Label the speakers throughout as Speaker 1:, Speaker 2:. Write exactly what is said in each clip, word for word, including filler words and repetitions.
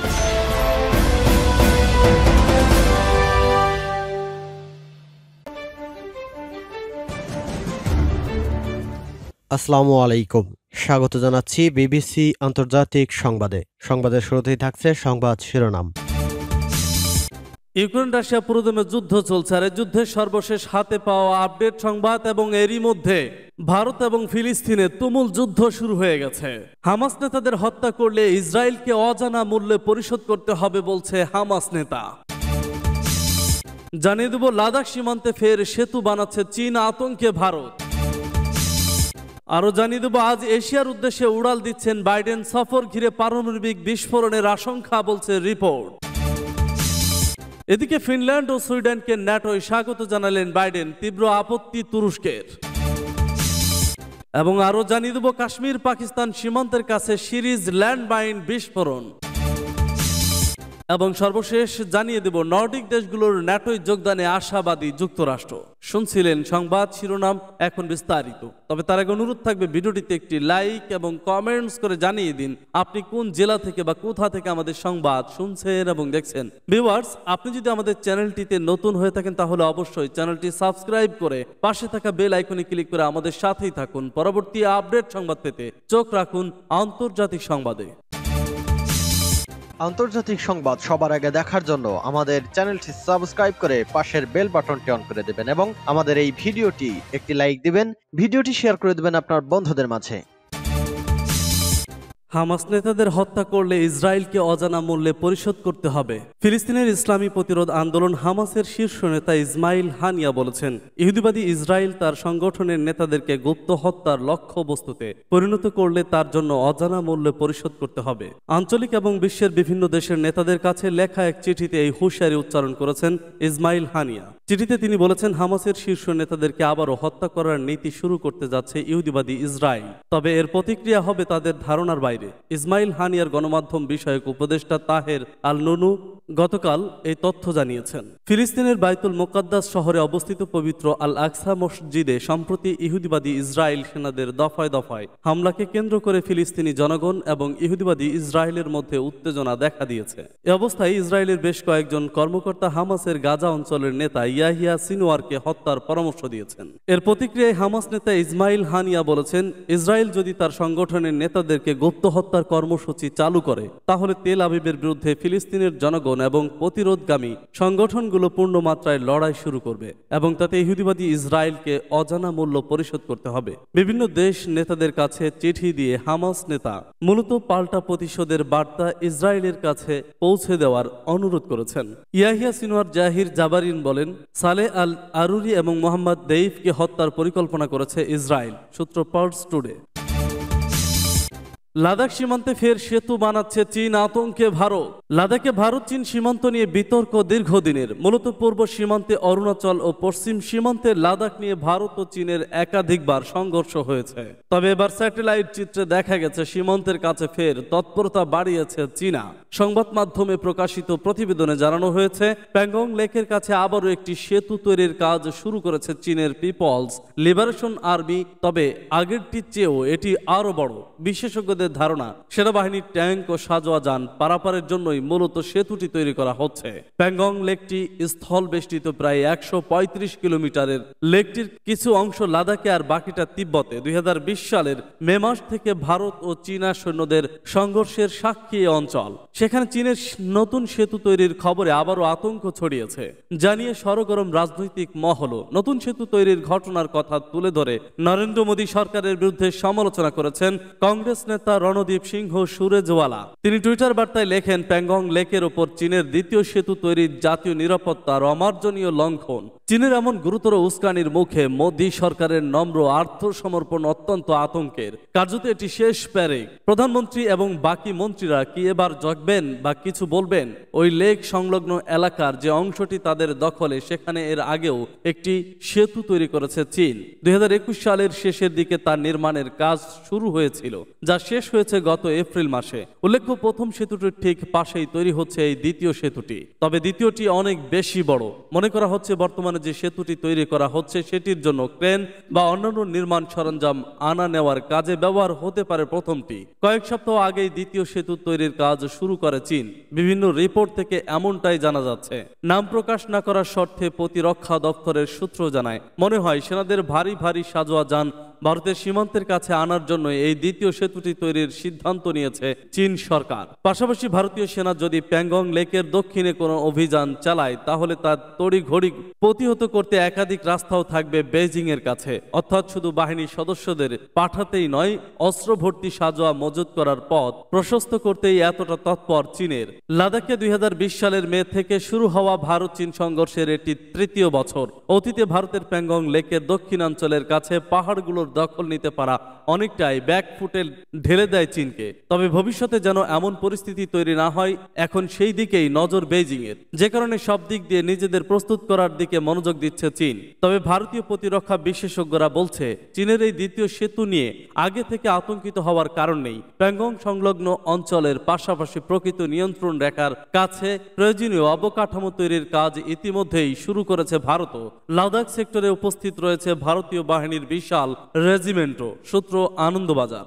Speaker 1: আসসালামু আলাইকুম, স্বাগত জানাচ্ছি বিবিসি আন্তর্জাতিক সংবাদে। সংবাদের শুরুতেই থাকছে সংবাদ শিরোনাম।
Speaker 2: ইউক্রেন রাশিয়া পুরোদমে যুদ্ধ চলছে, আর এই যুদ্ধের সর্বশেষ হাতে পাওয়া আপডেট সংবাদ, এবং এরই মধ্যে ভারত এবং ফিলিস্তিনে তুমুল যুদ্ধ শুরু হয়ে গেছে। হামাস নেতাদের হত্যা করলে ইসরায়েলকে অজানা মূল্যে পরিশোধ করতে হবে বলছে হামাস নেতা। জানিয়ে দেব, লাদাখ সীমান্তে ফের সেতু বানাচ্ছে চীন, আতঙ্কে ভারত। আরো জানিয়ে দেব, আজ এশিয়ার উদ্দেশ্যে উড়াল দিচ্ছেন বাইডেন, সফর ঘিরে পারমাণবিক বিস্ফোরণের আশঙ্কা বলছে রিপোর্ট। এদিকে ফিনল্যান্ড ও সুইডেনকে ন্যাটোয় স্বাগত জানালেন বাইডেন, তীব্র আপত্তি তুরস্কের। এবং আরো জানিয়ে দেব, কাশ্মীর পাকিস্তান সীমান্তের কাছে সিরিজ ল্যান্ডমাইন বিস্ফোরণ। এবং সর্বশেষ জানিয়ে দেব, নর্ডিক দেশগুলোর ন্যাটোয় যোগদানে আশাবাদী যুক্তরাষ্ট্র। শুনছিলেন সংবাদ শিরোনাম, এখন বিস্তারিত। তবে তার আগে অনুরোধ থাকবে, ভিডিওটিতে একটি লাইক এবং কমেন্টস করে জানিয়ে দিন আপনি কোন জেলা থেকে বা কোথা থেকে আমাদের সংবাদ শুনছেন এবং দেখছেন। ভিউয়ার্স, আপনি যদি আমাদের চ্যানেলটিতে নতুন হয়ে থাকেন তাহলে অবশ্যই চ্যানেলটি সাবস্ক্রাইব করে পাশে থাকা বেল আইকনে ক্লিক করে আমাদের সাথেই থাকুন। পরবর্তী আপডেট সংবাদ পেতে চোখ রাখুন আন্তর্জাতিক সংবাদে।
Speaker 1: আন্তর্জাতিক সংবাদ সবার আগে দেখার জন্য আমাদের চ্যানেলটি সাবস্ক্রাইব করে পাশের বেল বাটনটি অন করে দেবেন এবং আমাদের এই ভিডিওটি একটি লাইক দিবেন, ভিডিওটি শেয়ার করে দেবেন আপনার বন্ধুদের মাঝে।
Speaker 2: হামাস নেতাদের হত্যা করলে ইসরায়েলকে অজানা মূল্যে পরিশোধ করতে হবে। ফিলিস্তিনের ইসলামী প্রতিরোধ আন্দোলন হামাসের শীর্ষ নেতা ইসমাইল হানিয়া বলেছেন, ইহুদিবাদী ইসরায়েল তার সংগঠনের নেতাদেরকে গুপ্ত হত্যার লক্ষ্যবস্তুতে পরিণত করলে তার জন্য অজানা মূল্যে পরিশোধ করতে হবে। আঞ্চলিক এবং বিশ্বের বিভিন্ন দেশের নেতাদের কাছে লেখা এক চিঠিতে এই হুঁশিয়ারি উচ্চারণ করেছেন ইসমাইল হানিয়া। চিঠিতে তিনি বলেছেন, হামাসের শীর্ষ নেতাদেরকে আবারও হত্যা করার নীতি শুরু করতে যাচ্ছে ইহুদিবাদী ইসরায়েল, তবে এর প্রতিক্রিয়া হবে তাদের ধারণার বাইরে। ইসমাইল হানিয়ার গণমাধ্যম বিষয়ক উপদেষ্টা তাহের আল নুনু গতকাল এই তথ্য জানিয়েছেন। ফিলিস্তিনের বাইতুল মুকাদ্দাস শহরে অবস্থিত পবিত্র আল আকসা মসজিদে সম্প্রতি ইহুদিবাদী ইসরায়েল সেনাদের দফায় দফায় হামলাকে কেন্দ্র করে ফিলিস্তিনি জনগণ এবং ইহুদিবাদী ইসরায়েলের মধ্যে উত্তেজনা দেখা দিয়েছে। এ অবস্থায় ইসরায়েলের বেশ কয়েকজন কর্মকর্তা হামাসের গাজা অঞ্চলের নেতা ইয়াহিয়া সিনওয়ারকে হত্যার পরামর্শ দিয়েছেন। এর প্রতিক্রিয়ায় হামাস নেতা ইসমাইল হানিয়া বলেছেন, ইসরায়েল যদি তার সংগঠনের নেতাদেরকে গুপ্ত হত্যার কর্মসূচি চালু করে তাহলে তেল আবিবের বিরুদ্ধে ফিলিস্তিনের জনগণ এবং প্রতিরোধগামী সংগঠনগুলো পূর্ণ মাত্রায় লড়াই শুরু করবে এবং তাতে ইহুদিবাদী ইসরায়েলকে অজানা মূল্য পরিশোধ করতে হবে। বিভিন্ন দেশ নেতাদের কাছে চিঠি দিয়ে হামাস নেতা মূলত পাল্টা প্রতিশোধের বার্তা ইসরায়েলের কাছে পৌঁছে দেওয়ার অনুরোধ করেছেন। ইয়াহিয়া সিনওয়ার জাহির জাবারিন বলেন, সালে আল আরুরি এবং মোহাম্মদ দেইফকে হত্যার পরিকল্পনা করেছে ইসরায়েল। সূত্র পার্স টুডে। লাদাখ সীমান্তে ফের সেতু বানাচ্ছে চীন, আতঙ্কে ভারত। লাদাখে ভারত চীন সীমান্ত নিয়ে বিতর্ক দীর্ঘদিনের। মূলত পূর্ব সীমান্তে অরুণাচল ও পশ্চিম সীমান্তে লাদাখ নিয়ে ভারত ও চীনের একাধিকবার সংঘর্ষ হয়েছে। তবে এবার স্যাটেলাইট চিত্রে দেখা গেছে সীমান্তের কাছে ফের তৎপরতা বাড়িয়েছে চীনা। সংবাদ মাধ্যমে প্রকাশিত প্রতিবেদনে জানানো হয়েছে, প্যাংগং লেকের কাছে আবারও একটি সেতু তৈরির কাজ শুরু করেছে চীনের পিপলস লিবারেশন আর্মি। তবে আগেরটির চেয়েও এটি আরো বড়। বিশেষজ্ঞদের ধারণা, সেনাবাহিনীর ট্যাঙ্ক ও সাজোয়া যান পারাপারের জন্যই মূলত সেতুটি তৈরি করা হচ্ছে। প্যাংগং লেকটি স্থল বেষ্টিত প্রায় একশো পঁয়ত্রিশ কিলোমিটারের। লেকটির কিছু অংশ লাদাখে আর বাকিটা তিব্বতে। দুই হাজার বিশ সালের মে মাস থেকে ভারত ও চীনা সৈন্যদের সংঘর্ষের সাক্ষী এই অঞ্চল। সেখানে চীনের নতুন সেতু তৈরির খবরে আবারও আতঙ্ক ছড়িয়েছে, জানিয়ে সরগরম রাজনৈতিক মহল। নতুন সেতু তৈরির ঘটনার কথা তুলে ধরে নরেন্দ্র মোদী সরকারের বিরুদ্ধে সমালোচনা করেছেন কংগ্রেস নেতা রণদীপ সিংহ সুরেজওয়ালা। তিনি টুইটার বার্তায় লেখেন, প্যাংগং লেকের ওপর চীনের দ্বিতীয় সেতু তৈরির জাতীয় নিরাপত্তার অমার্জনীয় লঙ্ঘন। চীনের এমন গুরুতর উস্কানির মুখে মোদী সরকারের নম্র আত্মসমর্পণ অত্যন্ত আতঙ্কের। কার্যত এটি শেষ প্যারেক। প্রধানমন্ত্রী এবং বাকি মন্ত্রীরা কি এবার জগবেন বা কিছু বলবেন? ওই লেক সংলগ্ন এলাকার যে অংশটি তাদের দখলে, সেখানে এর আগেও একটি সেতু তৈরি করেছে চীন। দুই হাজার একুশ সালের শেষের দিকে তার নির্মাণের কাজ শুরু হয়েছিল, যা শেষ শেষ হয়েছে গত এপ্রিল মাসে। উল্লেখ্য, প্রথম সেতুটির ঠিক পাশেই তৈরি হচ্ছে এই দ্বিতীয় সেতুটি। তবে দ্বিতীয়টি অনেক বেশি বড়। মনে করা হচ্ছে বর্তমানে যে সেতুটি তৈরি করা হচ্ছে সেটির জন্য ক্রেন বা অন্যান্য নির্মাণ সরঞ্জাম আনা নেওয়ার কাজে ব্যবহার হতে পারে প্রথমটি। কয়েক সপ্তাহ আগেই দ্বিতীয় সেতু তৈরির কাজ শুরু করে চীন। বিভিন্ন রিপোর্ট থেকে এমনটাই জানা যাচ্ছে। নাম প্রকাশ না করার শর্তে প্রতিরক্ষা দপ্তরের সূত্র জানায়, মনে হয় সেনাদের ভারী ভারী সাজোয়া যান ভারতের সীমান্তের কাছে আনার জন্য এই দ্বিতীয় সেতুটি তৈরির সিদ্ধান্ত নিয়েছে চীন সরকার। পাশাপাশি ভারতীয় সেনা যদি প্যাংগং লেকের দক্ষিণে কোনো অভিযান চালায় তাহলে তার তড়িঘড়ি প্রতিহত করতে একাধিক রাস্তাও থাকবে বেইজিং এর কাছে। অর্থাৎ শুধু বাহিনীর সদস্যদের পাঠাতেই নয়, অস্ত্র ভর্তি সাজোয়া মজুত করার পথ প্রশস্ত করতেই এতটা তৎপর চীনের। লাদাখে দুই হাজার বিশ সালের মে থেকে শুরু হওয়া ভারত চীন সংঘর্ষের এটি তৃতীয় বছর। অতীতে ভারতের প্যাংগং লেকের দক্ষিণাঞ্চলের কাছে পাহাড়গুলোর দখল নিতে পারা অনেকটাই ব্যাকফুটে ঢেলে দেয় চীনকে। তবে ভবিষ্যতে যেন এমন পরিস্থিতি তৈরি না হয়, এখন সেই দিকেই নজর বেইজিং এর, যে কারণে সব দিক দিয়ে নিজেদের প্রস্তুত করার দিকে মনোযোগ দিচ্ছে চীন। তবে ভারতীয় প্রতিরক্ষা বিশেষজ্ঞরা বলছে, চীনের এই দ্বিতীয় সেতু নিয়ে আগে থেকে আতঙ্কিত হওয়ার কারণ নেই। প্যাংগং সংলগ্ন অঞ্চলের পাশাপাশি প্রকৃত নিয়ন্ত্রণ রেখার কাছে প্রয়োজনীয় অবকাঠামো তৈরির কাজ ইতিমধ্যেই শুরু করেছে ভারতও। লাদাখ সেক্টরে উপস্থিত রয়েছে ভারতীয় বাহিনীর বিশাল রেজিমেন্টও। সূত্র আনন্দবাজার।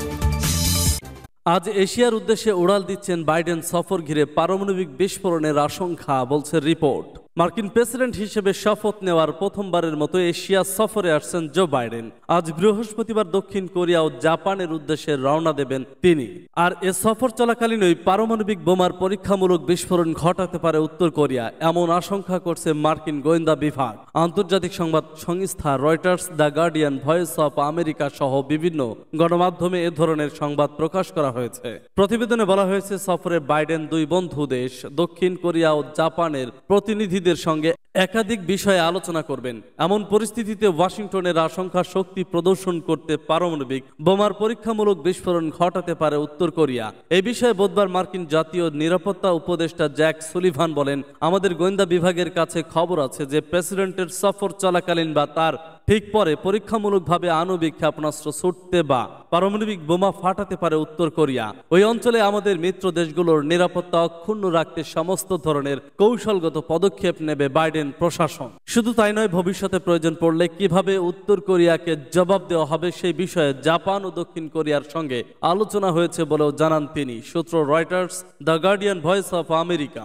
Speaker 2: আজ এশিয়ার উদ্দেশ্যে উড়াল দিচ্ছেন বাইডেন সফর ঘিরে পারমাণবিক বিস্ফোরণের আশঙ্কা, বলছে রিপোর্ট। মার্কিন প্রেসিডেন্ট হিসেবে শপথ নেওয়ার প্রথমবারের মতো এশিয়া সফরে আসছেন জো বাইডেন। আজ বৃহস্পতিবার দক্ষিণ কোরিয়া ও জাপানের উদ্দেশ্যে রওনা দেবেন তিনি। আর এ সফর চলাকালীনই পারমাণবিক বোমার পরীক্ষামূলক বিস্ফোরণ ঘটাতে পারে উত্তর কোরিয়া, এমন আশঙ্কা করছে মার্কিন গোয়েন্দা বিভাগ। আন্তর্জাতিক সংবাদ সংস্থা Reuters, the Guardian, voice of America সহ বিভিন্ন গণমাধ্যমে এ ধরনের সংবাদ প্রকাশ করা হয়েছে। প্রতিবেদনে বলা হয়েছে, সফরে বাইডেন দুই বন্ধু দেশ দক্ষিণ কোরিয়া ও জাপানের প্রতিনিধি সঙ্গে একাধিক বিষয়ে আলোচনা করবেন। এমন পরিস্থিতিতে ওয়াশিংটনের আশঙ্কা শক্তি প্রদর্শন করতে পারমাণবিক বোমার পরীক্ষামূলক বিস্ফোরণ ঘটাতে পারে উত্তর কোরিয়া। এই বিষয়ে বুধবার মার্কিন জাতীয় নিরাপত্তা উপদেষ্টা জ্যাক সুলিভান বলেন, আমাদের গোয়েন্দা বিভাগের কাছে খবর আছে যে প্রেসিডেন্টের সফর চলাকালীন বা তার ঠিক পরে পরীক্ষামূলকভাবে আণবিক ক্ষেপণাস্ত্র ছুটতে বা পারমাণবিক বোমা ফাটাতে পারে উত্তর কোরিয়া। ওই অঞ্চলে আমাদের মিত্র দেশগুলোর নিরাপত্তা অক্ষুণ্ণ রাখতে সমস্ত ধরনের কৌশলগত পদক্ষেপ নেবে বাইডেন প্রশাসন। শুধু তাই নয়, ভবিষ্যতে প্রয়োজন পড়লে কিভাবে উত্তর কোরিয়াকে জবাব দেওয়া হবে সেই বিষয়ে জাপান ও দক্ষিণ কোরিয়ার সঙ্গে আলোচনা হয়েছে বলেও জানান তিনি। সূত্র Reuters, the Guardian, voice of America.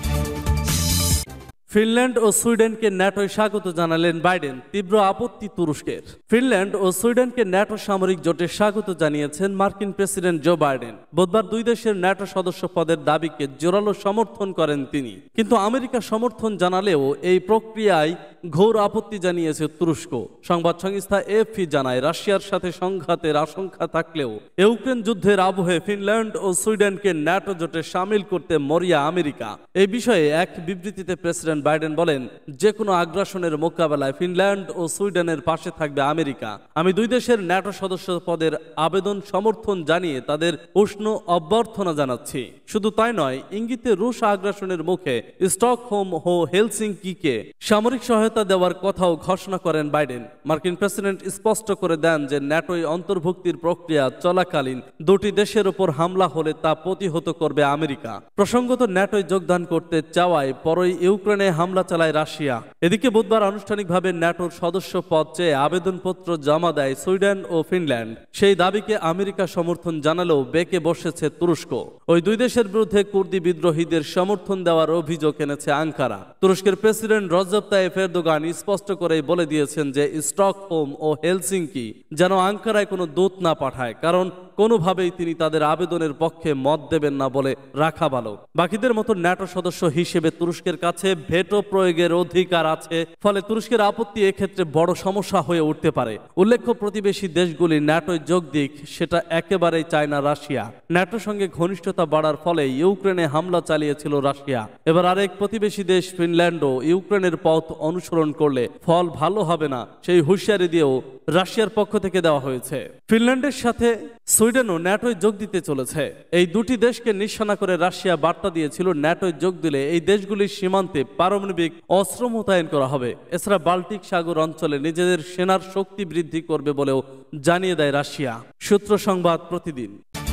Speaker 2: Finland ও সুইডেনকে ন্যাটোয় স্বাগত জানালেন বাইডেন, তীব্র আপত্তি তুরস্কের। ফিনল্যান্ড ও সুইডেনকে ন্যাটো সামরিক জোটে স্বাগত জানিয়েছেন মার্কিন প্রেসিডেন্ট জো বাইডেন। বুধবার দুই দেশের ন্যাটো সদস্য পদের দাবিকে জোরালো সমর্থন করেন তিনি। কিন্তু আমেরিকা সমর্থন জানালেও এই প্রক্রিয়ায় ঘোর আপত্তি জানিয়েছে তুরস্ক। সংবাদ সংস্থা এএফপি জানায়, রাশিয়ার সাথে সংঘাতের আশঙ্কা থাকলেও ইউক্রেন যুদ্ধের আবহে ফিনল্যান্ড ও সুইডেনকে ন্যাটো জোটে সামিল করতে মরিয়া আমেরিকা। এই বিষয়ে এক বিবৃতিতে প্রেসিডেন্ট বাইডেন বলেন, যে কোনো আগ্রাসনের মোকাবেলায় ফিনল্যান্ড ও সুইডেনের পাশে থাকবে আমেরিকা। আমি দুই দেশের ন্যাটো সদস্য পদের আবেদন সমর্থন জানিয়ে তাদের উষ্ণ অভ্যর্থনা জানাচ্ছি। শুধু তাই নয়, ইঙ্গিতে রুশ আগ্রাসনের মুখে স্টকহোম ও হেলসিঙ্কিকে সামরিক সহায়তা দেওয়ার কথাও ঘোষণা করেন বাইডেন। মার্কিন প্রেসিডেন্ট স্পষ্ট করে দেন যে ন্যাটোয় অন্তর্ভুক্তির প্রক্রিয়া চলাকালীন দুটি দেশের উপর হামলা হলে তা প্রতিহত করবে আমেরিকা। প্রসঙ্গত, ন্যাটোয় যোগদান করতে চাওয়ায় পরই ইউক্রেনে হামলা চালায় রাশিয়া। এদিকে বুধবার আনুষ্ঠানিকভাবে ন্যাটোর সদস্য পদ চেয়ে আবেদনপত্র জমা দেয় সুইডেন ও ফিনল্যান্ড। সেই দাবিকে আমেরিকা সমর্থন জানালেও বেঁকে বসেছে তুরস্ক। ওই দুই দেশের বিরুদ্ধে কুর্দি বিদ্রোহীদের সমর্থন দেওয়ার অভিযোগ এনেছে আঙ্কারা। তুরস্কের প্রেসিডেন্ট রজব তাইয়েপ এরদোগান স্পষ্ট করেই বলে দিয়েছেন যে স্টকহোম ও হেলসিঙ্কি যেন আঙ্কারায় কোনো দূত না পাঠায়, কারণ কোনোভাবেই তিনি তাদের আবেদনের পক্ষে মত দেবেন না বলে রাখা ভালো। বাকিদের মতো ন্যাটো সদস্য হিসেবে তুরস্কের কাছে ভেটো প্রয়োগের অধিকার আছে, ফলে তুরস্কের আপত্তি এক্ষেত্রে বড় সমস্যা হয়ে উঠতে পারে। উল্লেখ্য, প্রতিবেশী দেশগুলি ন্যাটোয় যোগ দিক সেটা একেবারেই চায় না রাশিয়া। ন্যাটোর সঙ্গে ঘনিষ্ঠতা বাড়ার ফলে ইউক্রেনে হামলা চালিয়েছিল রাশিয়া। এবার আরেক প্রতিবেশী দেশ ফিনল্যান্ডও ইউক্রেনের পথ অনুসরণ করলে ফল ভালো হবে না সেই হুঁশিয়ারি দিয়েও রাশিয়ার পক্ষ থেকে দেওয়া হয়েছে। ফিনল্যান্ডের সাথে সুইডেনও ন্যাটোয় যোগ দিতে চলেছে। এই দুটি দেশকে নিশানা করে রাশিয়া বার্তা দিয়েছিল, ন্যাটোয় যোগ দিলে এই দেশগুলির সীমান্তে পারমাণবিক অস্ত্র মোতায়েন করা হবে। এছাড়া বাল্টিক সাগর অঞ্চলে নিজেদের সেনার শক্তি বৃদ্ধি করবে বলেও জানিয়ে দেয় রাশিয়া। সূত্র সংবাদ প্রতিদিন।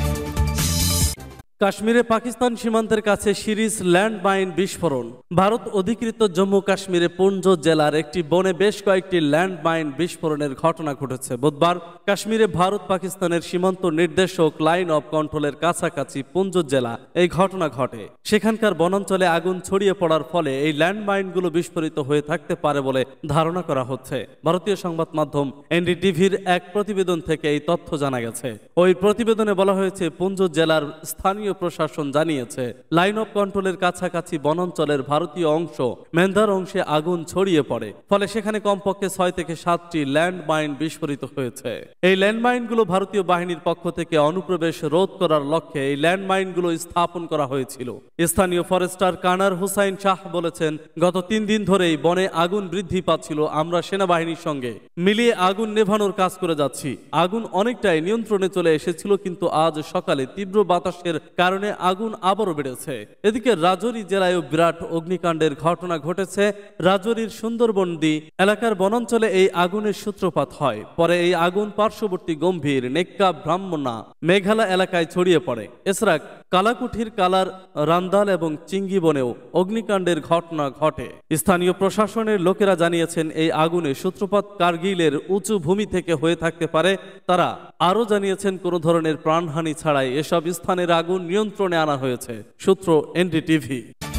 Speaker 2: কাশ্মীরে পাকিস্তান সীমান্তের কাছে সিরিজ ল্যান্ডমাইন বিস্ফোরণ। ভারত অধিকৃত জম্মু কাশ্মীরে পুঞ্জ জেলার একটি বনে বেশ কয়েকটি ল্যান্ডমাইন বিস্ফোরণের ঘটনা ঘটেছে। বুধবার কাশ্মীরে ভারত পাকিস্তানের সীমান্ত নির্দেশক লাইন অফ কন্ট্রোলের কাছাকাছি পুঞ্জ জেলা এই ঘটনা ঘটে। সেখানকার বনাঞ্চলে আগুন ছড়িয়ে পড়ার ফলে এই ল্যান্ডমাইনগুলো বিস্ফোরিত হয়ে থাকতে পারে বলে ধারণা করা হচ্ছে। ভারতীয় সংবাদ মাধ্যম এনডিটিভির এক প্রতিবেদন থেকে এই তথ্য জানা গেছে। ওই প্রতিবেদনে বলা হয়েছে, পুঞ্জ জেলার স্থানীয় প্রশাসন জানিয়েছে লাইন অফ কন্ট্রোলের কাছাকাছি বনাঞ্চলের ভারতীয় অংশ মেন্দার অংশে আগুন ছড়িয়ে পড়ে, ফলে সেখানে কমপক্ষে ছয় থেকে সাতটি ল্যান্ডমাইন বিস্ফোরিত হয়েছে। এই ল্যান্ডমাইনগুলো ভারতীয় বাহিনীর পক্ষ থেকে অনুপ্রবেশ রোধ করার লক্ষ্যে এই ল্যান্ডমাইনগুলো স্থাপন করা হয়েছিল। স্থানীয় ফরেস্টার কানার হুসাইন শাহ বলেছেন, গত তিন দিন ধরেই বনে আগুন বৃদ্ধি পাচ্ছিল। আমরা সেনাবাহিনীর সঙ্গে মিলিয়ে আগুন নেভানোর কাজ করে যাচ্ছি। আগুন অনেকটাই নিয়ন্ত্রণে চলে এসেছিল, কিন্তু আজ সকালে তীব্র বাতাসের কারণে আগুন আবারও বেড়েছে। এদিকে রাজৌরি জেলায়ও বিরাট অগ্নিকাণ্ডের ঘটনা ঘটেছে। রাজৌরির সুন্দরবন্দি এলাকার বনাঞ্চলে এই আগুনের সূত্রপাত হয়। পরে এই আগুন পার্শ্ববর্তী গম্ভীর নেক্কা ব্রাহ্মণা মেঘালয় এলাকায় ছড়িয়ে পড়ে। এছাড়া কালাকুঠির কালার রান্দাল এবং চিঙ্গি বনেও অগ্নিকাণ্ডের ঘটনা ঘটে। স্থানীয় প্রশাসনের লোকেরা জানিয়েছেন, এই আগুনের সূত্রপাত কার্গিলের উঁচু ভূমি থেকে হয়ে থাকতে পারে। তারা আরও জানিয়েছেন, কোনো ধরনের প্রাণহানি ছাড়াই এসব স্থানের আগুন নিয়ন্ত্রণে আনা হয়েছে। সূত্র এনডিটিভি।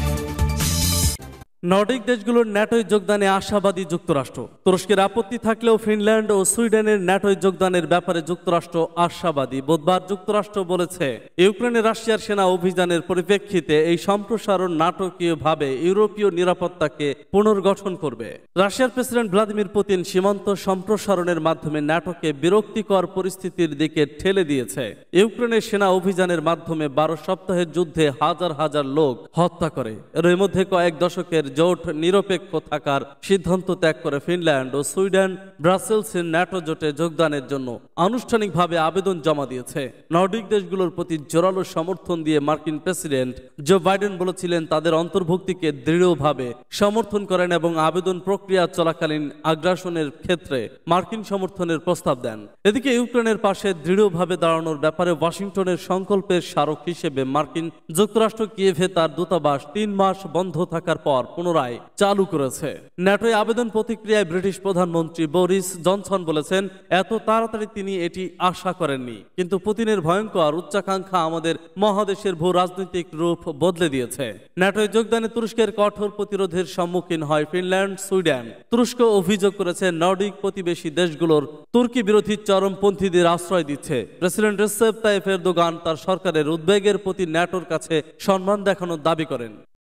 Speaker 2: নর্ডিক দেশগুলোর ন্যাটোয় যোগদানে আশাবাদী যুক্তরাষ্ট্র। তুরস্কের আপত্তি থাকলেও ফিনল্যান্ড ও সুইডেনের ন্যাটোয় যোগদানের ব্যাপারে যুক্তরাষ্ট্র আশাবাদী। বুধবার যুক্তরাষ্ট্র বলেছে, ইউক্রেনে রাশিয়ার সেনা অভিযানের পরিপ্রেক্ষিতে এই সম্প্রসারণ নাটকীয়ভাবে ইউরোপীয় নিরাপত্তাকে পুনর্গঠন করবে। রাশিয়ার প্রেসিডেন্ট ভ্লাদিমির পুতিন সীমান্ত সম্প্রসারণের মাধ্যমে ন্যাটোকে বিরক্তিকর পরিস্থিতির দিকে ঠেলে দিয়েছে। ইউক্রেনের সেনা অভিযানের মাধ্যমে বারো সপ্তাহের যুদ্ধে হাজার হাজার লোক হত্যা করে। এর মধ্যে কয়েক দশকের জোট নিরপেক্ষ থাকার সিদ্ধান্ত ত্যাগ করে ফিনল্যান্ড ও সুইডেন ব্রাসেলসের ন্যাটো জোটে যোগদানের জন্য আনুষ্ঠানিকভাবে আবেদন জমা দিয়েছে। নর্ডিক দেশগুলোর প্রতি জোরালো সমর্থন দিয়ে মার্কিন প্রেসিডেন্ট জো বাইডেন বলেছিলেন, তাদের অন্তর্ভুক্তিকে দৃঢ়ভাবে সমর্থন করেন এবং আবেদন প্রক্রিয়া চলাকালীন আগ্রাসনের ক্ষেত্রে মার্কিন সমর্থনের প্রস্তাব দেন। এদিকে ইউক্রেনের পাশে দৃঢ়ভাবে দাঁড়ানোর ব্যাপারে ওয়াশিংটনের সংকল্পের স্মারক হিসেবে মার্কিন যুক্তরাষ্ট্র কিয়েভে তার দূতাবাস তিন মাস বন্ধ থাকার পর পুনরায় চালু করেছে। ন্যাটোয় আবেদন প্রতিক্রিয়ায় ব্রিটিশ প্রধানমন্ত্রী বরিস জনসন বলেছেন, এত তাড়াতাড়ি তিনি এটি আশা করেননি, কিন্তু পুতিনের ভয়ঙ্কর উচ্চাকাঙ্ক্ষা আমাদের মহাদেশের ভূ রাজনৈতিক রূপ বদলে দিয়েছে। ন্যাটোয় যোগদানে তুরস্কের কঠোর প্রতিরোধের সম্মুখীন হয় ফিনল্যান্ড, সুইডেন। তুরস্ক অভিযোগ করেছে, নর্ডিক প্রতিবেশী দেশগুলোর তুর্কি বিরোধী চরমপন্থীদের আশ্রয় দিচ্ছে। প্রেসিডেন্ট রিসেপ তাইয়েপ এরদোগান তার সরকারের উদ্বেগের প্রতি ন্যাটোর কাছে সম্মান দেখানোর দাবি করেন।